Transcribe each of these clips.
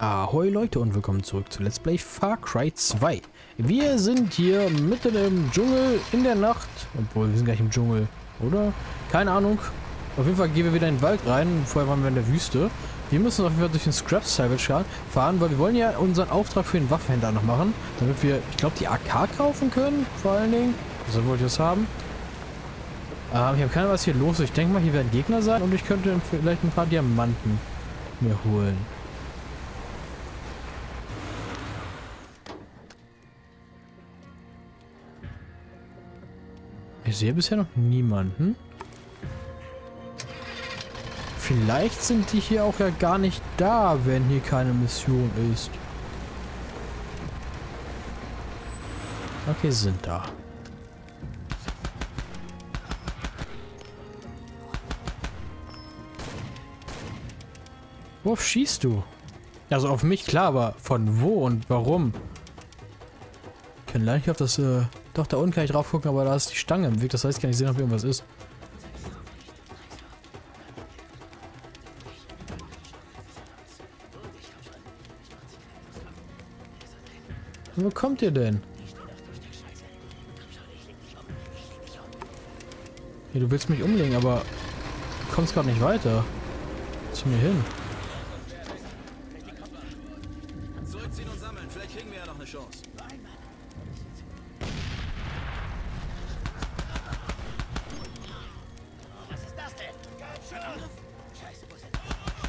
Ahoi Leute und willkommen zurück zu Let's Play Far Cry 2. Wir sind hier mitten im Dschungel in der Nacht. Obwohl, wir sind gar nicht im Dschungel, oder? Keine Ahnung. Auf jeden Fall gehen wir wieder in den Wald rein. Vorher waren wir in der Wüste. Wir müssen auf jeden Fall durch den Scrap Salvage fahren, weil wir wollen ja unseren Auftrag für den Waffenhändler noch machen. Damit wir, ich glaube, die AK kaufen können, vor allen Dingen. So wollte ich das haben. Ich habe keine Ahnung, was hier los ist. Ich denke mal, hier werden Gegner sein und ich könnte vielleicht ein paar Diamanten mir holen. Ich sehe bisher noch niemanden. Vielleicht sind die hier auch ja gar nicht da, wenn hier keine Mission ist. Okay, sind da. Worauf schießt du? Also auf mich, klar, aber von wo und warum? Ich kann leider nicht auf das, doch, da unten kann ich drauf gucken, aber da ist die Stange im Weg, das heißt, ich kann nicht sehen, ob irgendwas ist. Wo kommt ihr denn? Hey, du willst mich umlegen, aber du kommst gerade nicht weiter. Zu mir hin. Zurückziehen und sammeln, vielleicht kriegen wir ja noch eine Chance. Was ist das denn? Scheiße, wo sind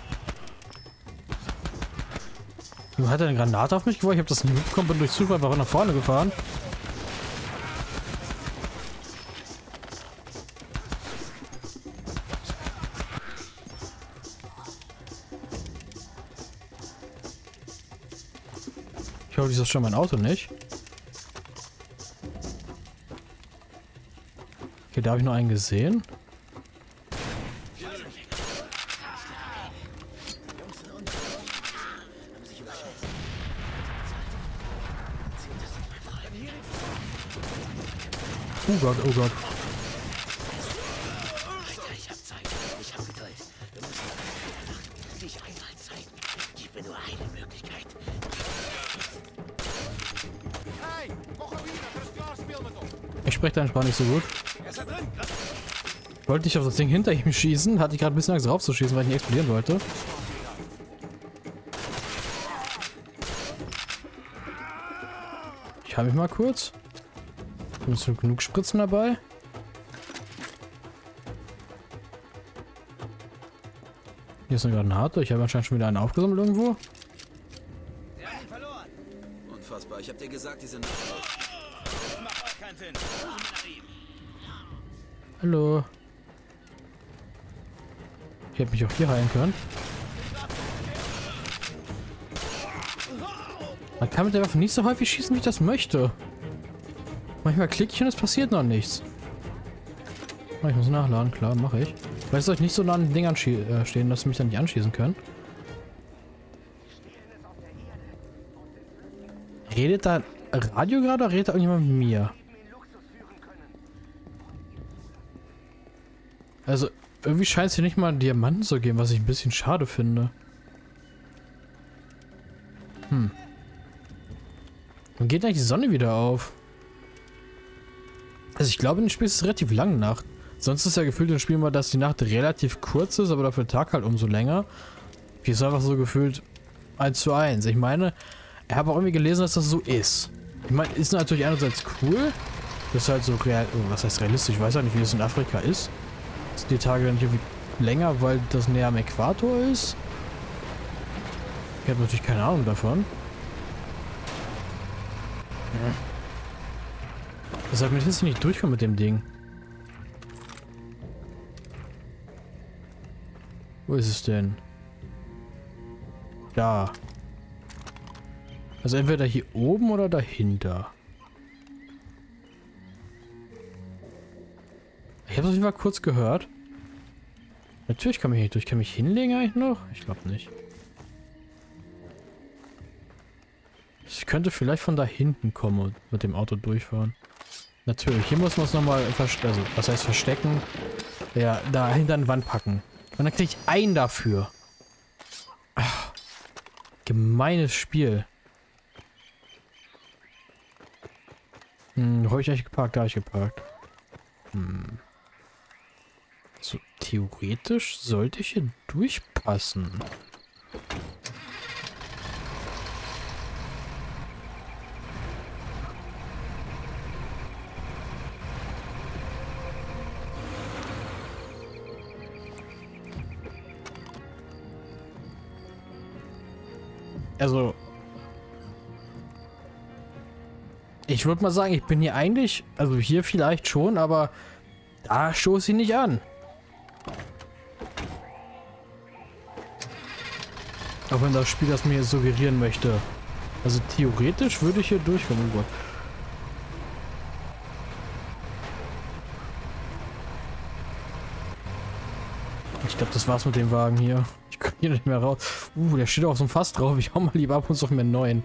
Du hat eine Granate auf mich geworfen, ich habe das nicht mitbekommen, bin durch Zufall einfach nach vorne gefahren. Ich hoffe, das ist schon mein Auto nicht. Okay, da habe ich noch einen gesehen. Oh Gott, oh Gott. Alter, ich hab Zeit. Ich hab Geduld. Wir müssen dich einmal zeigen. Gib mir nur eine Möglichkeit. Ich spreche deine Sprache nicht so gut. Wollte ich auf das Ding hinter ihm schießen, hatte ich gerade ein bisschen Angst raufzuschießen, weil ich nicht explodieren wollte. Ich habe mich mal kurz. Hast du genug Spritzen dabei? Hier ist eine Granate. Ich habe anscheinend schon wieder einen aufgesammelt irgendwo. Wir haben ihn verloren. Unfassbar, ich hab dir gesagt, die sind nicht tot. Das macht auch keinen Sinn. Hallo. Ich hätte mich auch hier heilen können. Man kann mit der Waffe nicht so häufig schießen, wie ich das möchte. Manchmal klicke ich und es passiert noch nichts. Oh, ich muss nachladen, klar, mache ich. Vielleicht soll ich nicht so nah an den Dingern stehen, dass sie mich dann nicht anschießen können. Redet da Radio gerade oder redet da irgendjemand mit mir? Also, irgendwie scheint es hier nicht mal Diamanten zu geben, was ich ein bisschen schade finde. Wann geht eigentlich die Sonne wieder auf? Also ich glaube, in dem Spiel ist es relativ lang Nacht. Sonst ist ja gefühlt im Spiel mal, dass die Nacht relativ kurz ist, aber dafür der Tag halt umso länger. Hier ist einfach so gefühlt 1:1. Ich meine, ich habe auch irgendwie gelesen, dass das so ist. Ich meine, ist natürlich einerseits cool. Das ist halt so real, was heißt realistisch? Ich weiß ja nicht, wie es in Afrika ist. Sind die Tage dann nicht irgendwie länger, weil das näher am Äquator ist? Ich habe natürlich keine Ahnung davon. Ja. Deshalb bin ich jetzt nicht durchkommen mit dem Ding. Wo ist es denn? Da. Also entweder hier oben oder dahinter. Ich habe es auf jeden Fall kurz gehört. Natürlich komme ich nicht durch. Kann ich mich hinlegen eigentlich noch? Ich glaube nicht. Ich könnte vielleicht von da hinten kommen und mit dem Auto durchfahren. Natürlich, hier muss man es nochmal also, was heißt verstecken? Ja, da hinter eine Wand packen. Und dann kriege ich einen dafür. Ach. Gemeines Spiel. Habe ich eigentlich geparkt? Da habe ich geparkt. So, theoretisch sollte ich hier durchpassen. Also, ich würde mal sagen, ich bin hier eigentlich, also hier vielleicht schon, aber da stoße ich nicht an. Auch wenn das Spiel das mir suggerieren möchte. Also theoretisch würde ich hier durchkommen. Oh Gott. Ich glaube, das war's mit dem Wagen hier. Ich komme hier nicht mehr raus. Der steht auf so einem Fass drauf. Ich hau mal lieber ab und suche mir einen neuen.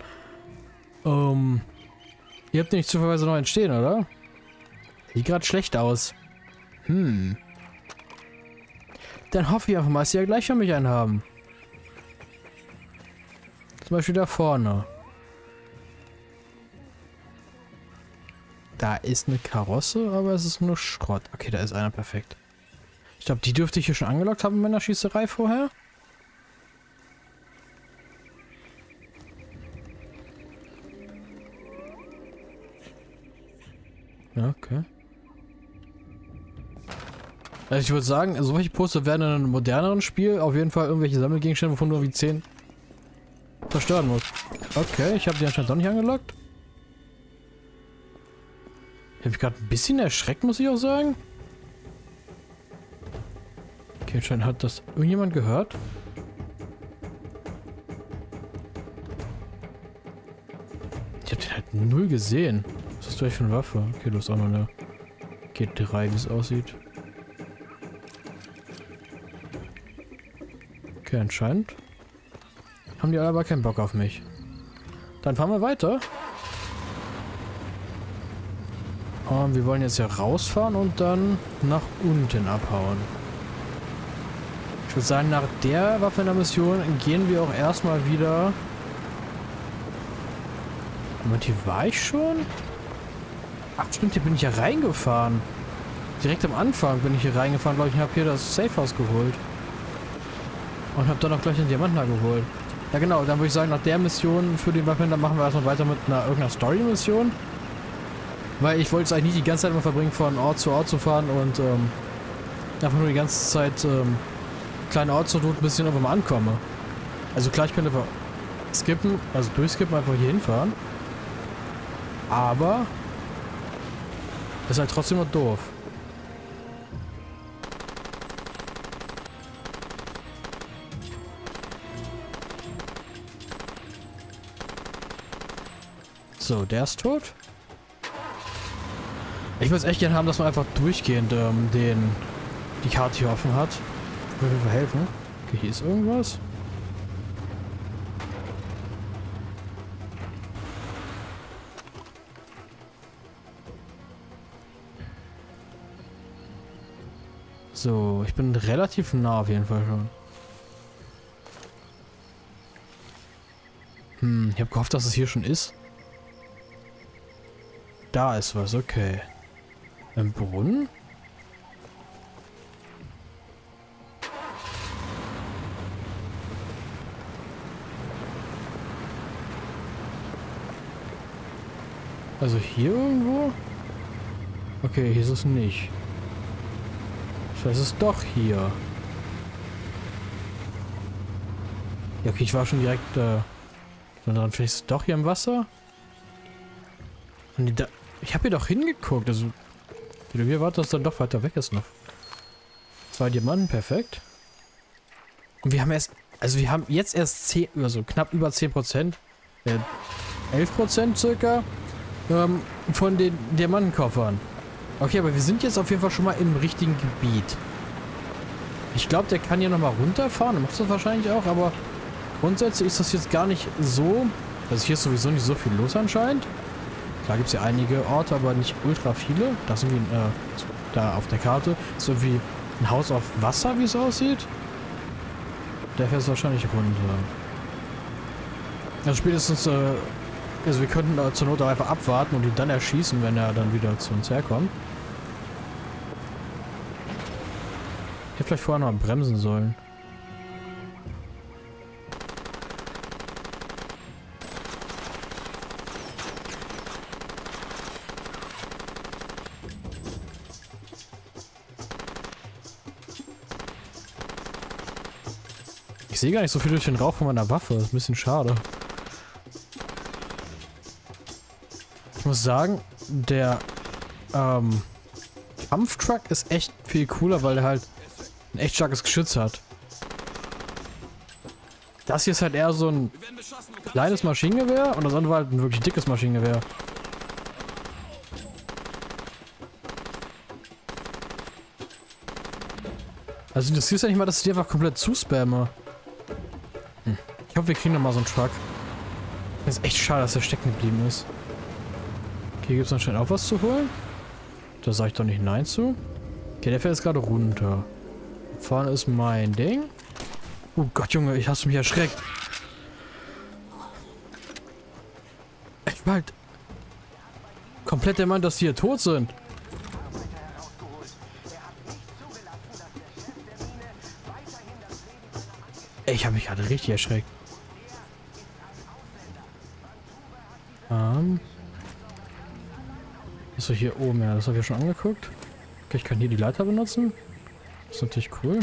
Ihr habt nicht zufälligerweise noch einen stehen, oder? Sieht gerade schlecht aus. Dann hoffe ich einfach mal, dass sie ja gleich für mich einen haben. Zum Beispiel da vorne. Da ist eine Karosse, aber es ist nur Schrott. Okay, da ist einer perfekt. Ich glaube, die dürfte ich hier schon angelockt haben in meiner Schießerei vorher. Ja, okay. Also ich würde sagen, solche Poster werden in einem moderneren Spiel auf jeden Fall irgendwelche Sammelgegenstände, wovon du irgendwie 10 zerstören musst. Okay, ich habe die anscheinend doch nicht angelockt. Ich habe mich gerade ein bisschen erschreckt, muss ich auch sagen. Okay, anscheinend hat das irgendjemand gehört. Ich habe den halt null gesehen. Was hast du eigentlich für eine Waffe? Okay, du hast auch noch eine G3, wie es aussieht. Okay, anscheinend haben die alle aber keinen Bock auf mich. Dann fahren wir weiter. Und wir wollen jetzt hier rausfahren und dann nach unten abhauen. Ich würde sagen, nach der Waffe in der Mission gehen wir auch erstmal wieder... Moment, hier war ich schon? Ach stimmt, hier bin ich ja reingefahren. Direkt am Anfang bin ich hier reingefahren, glaube ich, und habe hier das Safehouse geholt. Und habe dann auch gleich den Diamanten da geholt. Ja genau, dann würde ich sagen, nach der Mission für den Waffen, dann machen wir erstmal weiter mit irgendeiner Story-Mission. Weil ich wollte es eigentlich nicht die ganze Zeit immer verbringen, von Ort zu Ort zu fahren und einfach nur die ganze Zeit kleinen Ort zu tun, bis ich irgendwann mal ankomme. Also klar, ich könnte skippen, also durchskippen, einfach hier hinfahren. Aber ist halt trotzdem noch doof. So, der ist tot. Ich würde es echt gerne haben, dass man einfach durchgehend die Karte hier offen hat. Würde mir helfen. Okay, hier ist irgendwas. So, ich bin relativ nah auf jeden Fall schon. Ich habe gehofft, dass es hier schon ist. Da ist was, okay. Ein Brunnen? Also hier irgendwo? Okay, hier ist es nicht. Das ist doch hier. Ja, okay, ich war schon direkt dran. Vielleicht ist es doch hier im Wasser? Und ich habe hier doch hingeguckt. Also, wie du hier wartest, dass dann doch weiter weg ist noch. 2 Diamanten, perfekt. Und wir haben wir haben jetzt erst 10, also knapp über 10%, 11% circa, von den Diamantenkoffern. Okay, aber wir sind jetzt auf jeden Fall schon mal im richtigen Gebiet. Ich glaube, der kann hier nochmal runterfahren. Er macht das wahrscheinlich auch, aber grundsätzlich ist das jetzt gar nicht so. Also hier ist sowieso nicht so viel los anscheinend. Klar gibt es ja einige Orte, aber nicht ultra viele. Das ist irgendwie da auf der Karte. Ist irgendwie ein Haus auf Wasser, wie es aussieht. Der fährt es wahrscheinlich runter. Also spätestens, also wir könnten zur Not auch einfach abwarten und ihn dann erschießen, wenn er dann wieder zu uns herkommt. Ich hätte vielleicht vorher noch bremsen sollen. Ich sehe gar nicht so viel durch den Rauch von meiner Waffe. Das ist ein bisschen schade. Ich muss sagen, der Kampftruck ist echt viel cooler, weil er halt ein echt starkes Geschütz hat. Das hier ist halt eher so ein kleines Maschinengewehr und das andere war halt ein wirklich dickes Maschinengewehr. Also interessiert ja nicht mal, dass ich die einfach komplett zuspamme. Ich hoffe, wir kriegen noch mal so einen Truck. Das ist echt schade, dass er stecken geblieben ist. Okay, gibt es anscheinend auch was zu holen? Da sage ich doch nicht Nein zu. Okay, der fährt jetzt gerade runter. Vorne ist mein Ding. Oh Gott, Junge, ich hast du mich erschreckt. Ich war halt komplett der Meinung, dass die hier tot sind. Ich habe mich gerade richtig erschreckt. Ist so hier oben, ja, das habe ich ja schon angeguckt. Okay, ich kann hier die Leiter benutzen. Das ist natürlich cool.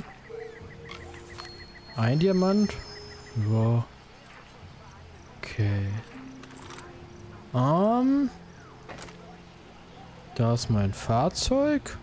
Ein Diamant. Ja. Okay. Da ist mein Fahrzeug.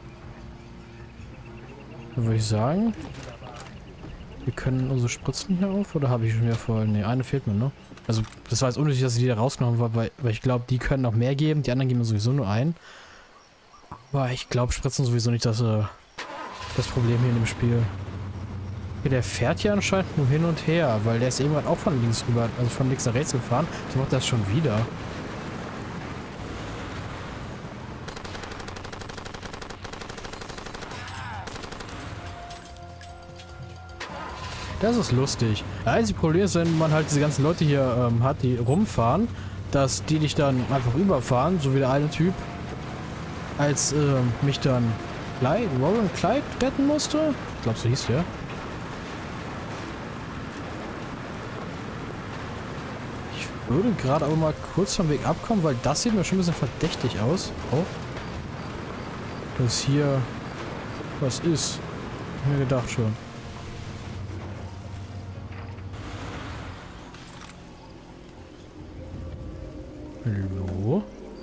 Dann würde ich sagen, wir können unsere Spritzen hier auf, oder habe ich schon wieder voll? Ne, eine fehlt mir, ne? Also, das war jetzt unnötig, dass ich die da rausgenommen habe, weil ich glaube, die können noch mehr geben. Die anderen geben mir sowieso nur ein. Aber ich glaube, Spritzen sowieso nicht das Problem hier in dem Spiel. Okay, der fährt hier anscheinend nur hin und her, weil der ist irgendwann auch von links rüber, also von links nach rechts gefahren. So macht das schon wieder. Das ist lustig. Das einzige Problem ist, wenn man halt diese ganzen Leute hier hat, die rumfahren, dass die dich dann einfach überfahren, so wie der eine Typ, als mich dann Warren Clyde retten musste. Ich glaube, so hieß der. Ich würde gerade aber mal kurz vom Weg abkommen, weil das sieht mir schon ein bisschen verdächtig aus. Oh. Dass hier was ist. Hab mir gedacht schon. Hallo?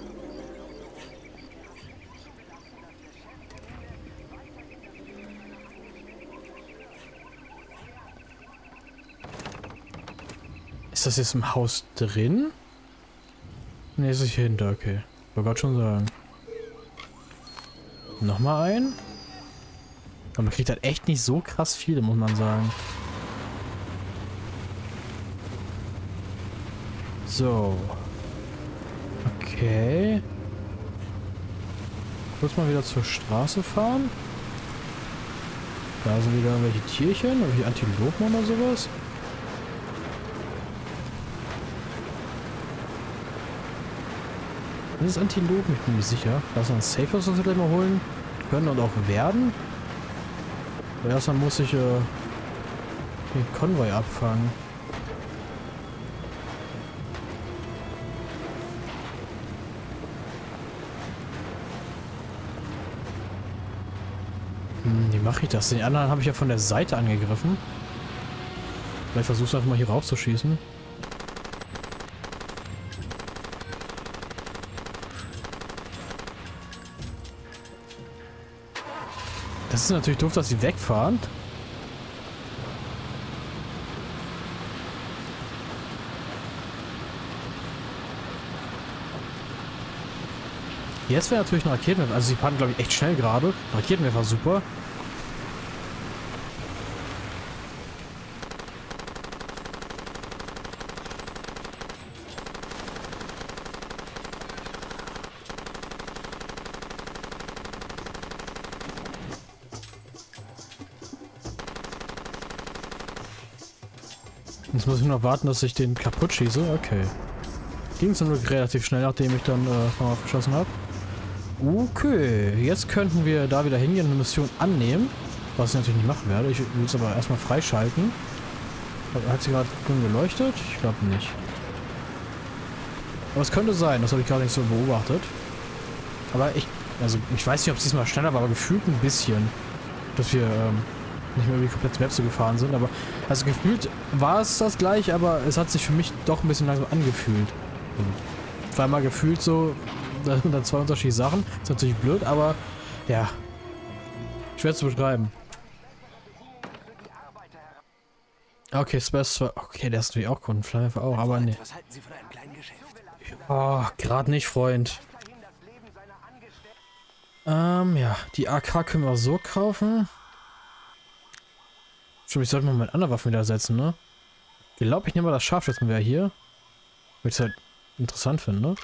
Ist das jetzt im Haus drin? Ne, ist es hier hinter, okay. Wollte gerade schon sagen. Nochmal ein. Aber man kriegt halt echt nicht so krass viele, muss man sagen. So. Okay. Kurz mal wieder zur Straße fahren. Da sind wieder irgendwelche Tierchen, irgendwelche Antilopen oder sowas. Das ist Antilopen, ich bin mir sicher. Da ist ein Safe House, das wir gleich mal holen können und auch werden. Aber erstmal muss ich den Konvoi abfangen. Wie mache ich das? Den anderen habe ich ja von der Seite angegriffen. Vielleicht versuchst du einfach mal hier raufzuschießen. Das ist natürlich doof, dass sie wegfahren. Jetzt wäre natürlich ein Raketenwerfer. Also sie fahren, glaube ich, echt schnell gerade. Raketenwerfer super. Jetzt muss ich noch warten, dass ich den kaputt schieße. Okay. Ging zum Glück relativ schnell, nachdem ich dann nochmal aufgeschossen habe. Okay, jetzt könnten wir da wieder hingehen und eine Mission annehmen. Was ich natürlich nicht machen werde. Ich will es aber erstmal freischalten. Hat sie gerade grün geleuchtet? Ich glaube nicht. Aber es könnte sein, das habe ich gerade nicht so beobachtet. Aber ich weiß nicht, ob es diesmal schneller war, aber gefühlt ein bisschen. Dass wir nicht mehr über die komplette Map so gefahren sind. Aber also gefühlt war es das gleich, aber es hat sich für mich doch ein bisschen langsam angefühlt. Zweimal gefühlt so, da sind dann zwei unterschiedliche Sachen. Ist natürlich blöd, aber ja. Schwer zu beschreiben. Okay, Space 2. Okay, der ist natürlich auch Kunden. Flammenwerfer auch, aber nee. Was halten Sie von einem kleinen Geschäft? Oh, gerade nicht, Freund. Ja. Die AK können wir so kaufen. Stimmt, ich sollte mal mit anderen Waffen wieder setzen, ne? Ich glaube, ich nehme mal das Scharfschützengewehr hier. Weil ich es halt interessant finde.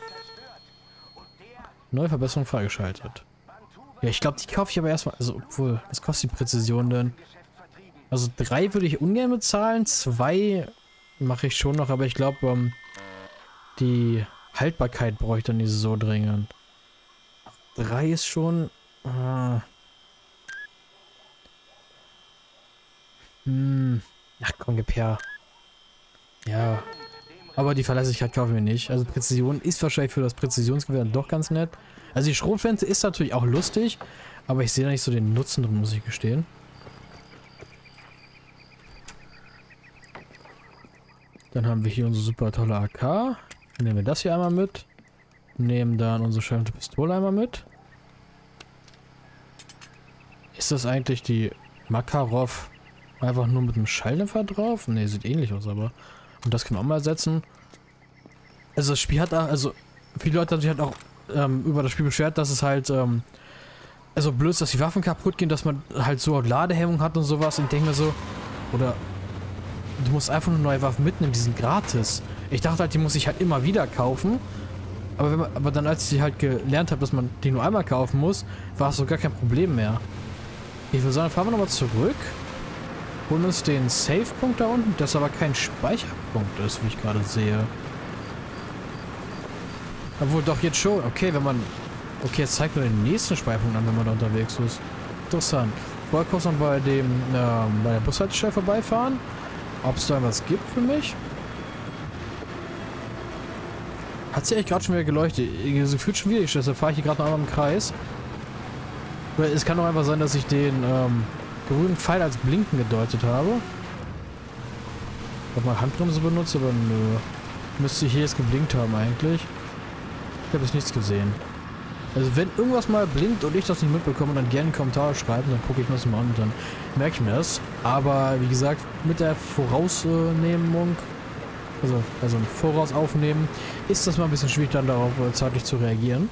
Neue Verbesserung freigeschaltet. Ja, ich glaube, die kaufe ich aber erstmal. Also, obwohl, was kostet die Präzision denn? Also 3 würde ich ungern bezahlen, 2 mache ich schon noch, aber ich glaube, die Haltbarkeit brauche ich dann nicht so dringend. 3 ist schon... Ach komm, gib her. Ja. Aber die Verlässlichkeit kaufen wir nicht. Also Präzision ist wahrscheinlich für das Präzisionsgewehr doch ganz nett. Also die Schrotflinte ist natürlich auch lustig, aber ich sehe da nicht so den Nutzen drin, muss ich gestehen. Dann haben wir hier unsere super tolle AK. Dann nehmen wir das hier einmal mit. Nehmen dann unsere schöne Pistole einmal mit. Ist das eigentlich die Makarov einfach nur mit einem Schalldämpfer drauf? Ne, sieht ähnlich aus, aber... Und das können wir auch mal ersetzen. Also das Spiel hat da... Also viele Leute haben sich halt auch über das Spiel beschwert, dass es halt... also blöd ist, dass die Waffen kaputt gehen, dass man halt so Ladehemmung hat und sowas. Und ich denke mir so... Oder... Du musst einfach nur neue Waffen mitnehmen, die sind gratis. Ich dachte halt, die muss ich halt immer wieder kaufen. Aber dann, als ich halt gelernt habe, dass man die nur einmal kaufen muss, war es so gar kein Problem mehr. Ich würde sagen, fahren wir nochmal zurück. Holen uns den Save-Punkt da unten, das aber kein Speicherpunkt ist, wie ich gerade sehe. Obwohl doch jetzt schon. Okay, wenn man... Okay, jetzt zeigt mir den nächsten Speicherpunkt an, wenn man da unterwegs ist. Interessant. Vorher kurz noch bei dem... bei der Bushaltestelle vorbeifahren. Ob es da was gibt für mich? Hat sie eigentlich gerade schon wieder geleuchtet? Sie fühlt schon wieder, deshalb fahre ich hier gerade noch einmal im Kreis. Oder es kann auch einfach sein, dass ich den grünen Pfeil als Blinken gedeutet habe. Ich habe mal Handbremse benutzt, aber nö. Müsste ich hier jetzt geblinkt haben eigentlich. Ich habe jetzt nichts gesehen. Also wenn irgendwas mal blinkt und ich das nicht mitbekomme, dann gerne einen Kommentar schreiben, dann gucke ich mir das mal an und dann merke ich mir das. Aber wie gesagt, mit der Vorausnehmung, also im Voraus aufnehmen, ist das mal ein bisschen schwierig, dann darauf zeitlich zu reagieren.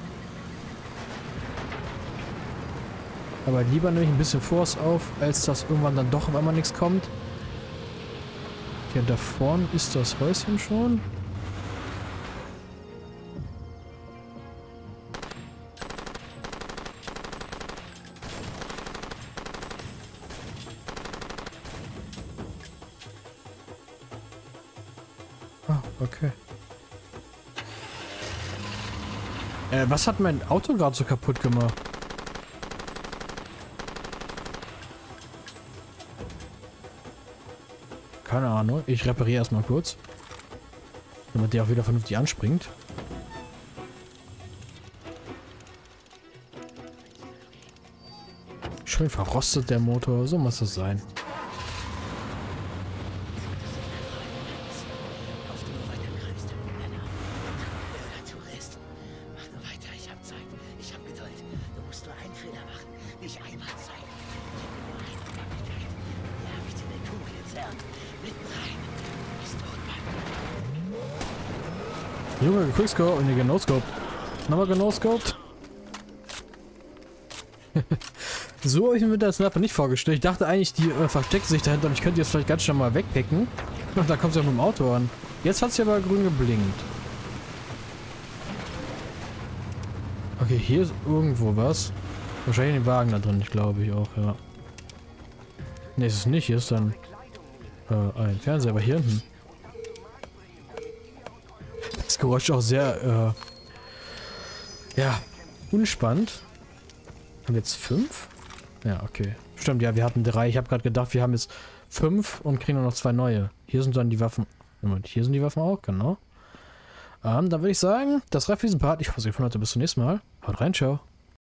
Aber lieber nehme ich ein bisschen Voraus auf, als dass irgendwann dann doch auf einmal nichts kommt. Hier da vorne ist das Häuschen schon. Okay. Was hat mein Auto gerade so kaputt gemacht? Keine Ahnung. Ich repariere erstmal kurz. Damit der auch wieder vernünftig anspringt. Schön verrostet der Motor. So muss es sein. Junge, Quickscope und genoscoped. Nochmal genoscoped. So habe ich mir mit der Sniper nicht vorgestellt. Ich dachte eigentlich, die versteckt sich dahinter und ich könnte jetzt vielleicht ganz schnell mal wegpicken. Und da kommt sie auch mit dem Auto an. Jetzt hat sie aber grün geblinkt. Okay, hier ist irgendwo was. Wahrscheinlich den Wagen da drin, glaube ich auch, ja. Ne, ist es nicht. Hier ist dann... ein Fernseher, aber hier hinten. Das Geräusch ist auch sehr, ja, unspannend. Haben wir jetzt 5? Ja, okay. Stimmt, ja, wir hatten 3. Ich habe gerade gedacht, wir haben jetzt 5 und kriegen nur noch 2 neue. Hier sind dann die Waffen. Moment, hier sind die Waffen auch, genau. Dann würde ich sagen, das reicht für diesen Part. Ich hoffe, es gefallen hat. Bis zum nächsten Mal. Haut rein, ciao.